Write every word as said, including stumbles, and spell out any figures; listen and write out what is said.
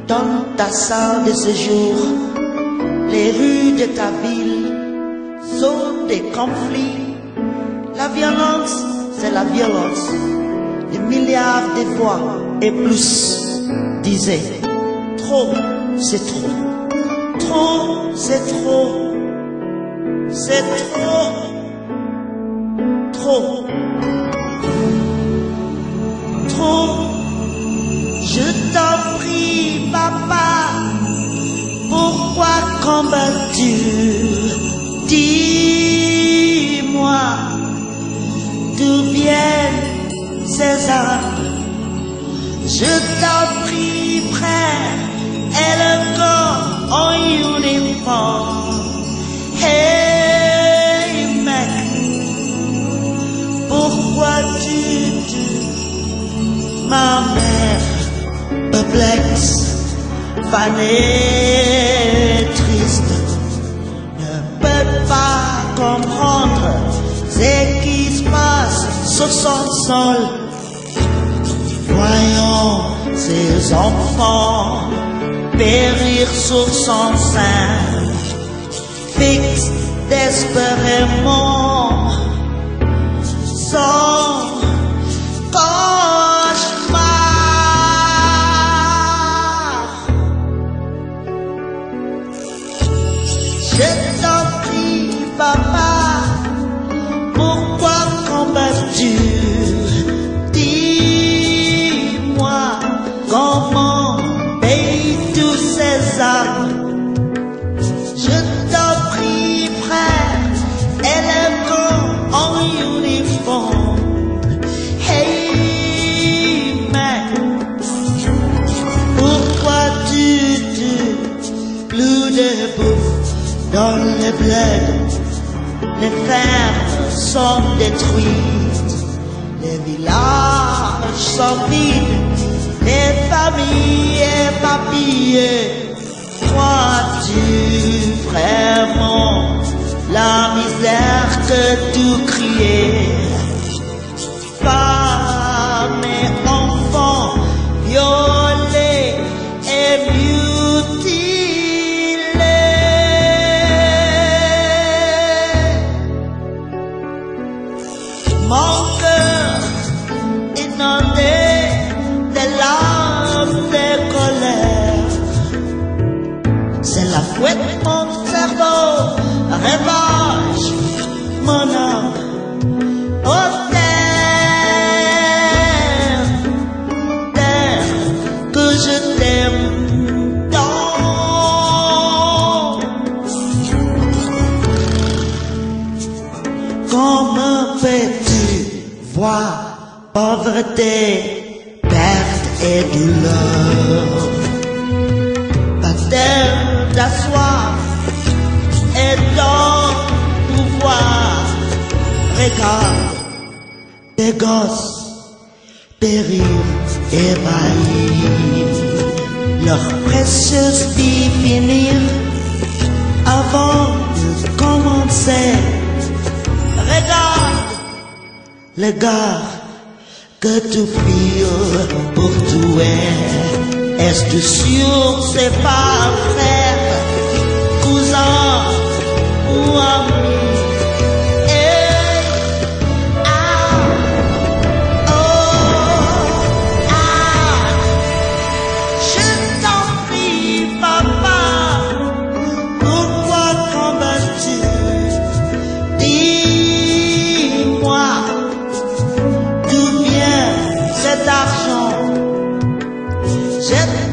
dans ta salle de séjour, les rues de ta ville sont des conflits. La violence, c'est la violence. Des milliards de voix et plus disaient trop, c'est trop. Trop, c'est trop. C'est trop. Trop. Trop. Je t'en prie, papa. Pourquoi combattu? Dis-moi d'où viennent ces armes. Je t'en prie, frère, et le corps en uniforme. Hey, mec, pourquoi tu tues ma mère perplexe, fanée, triste, ne peut pas comprendre ce qui se passe sur son sol. Voyons ses enfants périr sur son sein, fixe désespérément son cauchemar. Je t'en prie, papa, pourquoi combattu? Dis-moi comment paye tous ces armes. Je t'en prie, frère, et le corps en uniforme. Hey, mec, pourquoi tu tues? Plus de bouffe dans le bled, les fermes sont détruites, les villages sont vides, les familles éparpillées. Crois-tu vraiment la misère que tu criais? Femmes et enfants violés et mutilés. Mon cœur inondé de larmes de colère. C'est la fouette, mon cerveau, rêvage, mon âme. Oh terre, terre, que je t'aime tant. Comment peux-tu voir pauvreté, perte et douleur? Terre d'asseoir et dans pouvoir. Regarde tes gosses périr ébahis, leur précieuse vie finir avant de commencer. Regarde le gars que tu files pour tuer. Est-ce que sûr c'est pas frère, cousin ou ami? Hey, ah, oh, ah, je t'en prie, papa, pourquoi combattu? Dis-moi d'où vient cet argent? Je